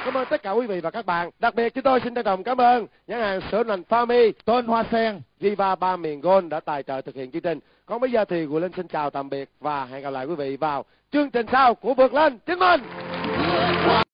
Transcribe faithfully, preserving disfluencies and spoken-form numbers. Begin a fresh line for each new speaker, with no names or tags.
Cảm ơn tất cả quý vị và các bạn. Đặc biệt chúng tôi xin trân trọng cảm ơn nhãn hàng sữa lành Farmy,
Tên Hoa Sen,
Viva Ba Miền Gold đã tài trợ thực hiện chương trình. Còn bây giờ thì Quyền Linh xin chào tạm biệt và hẹn gặp lại quý vị vào chương trình sau của Vượt Lên Chính Mình.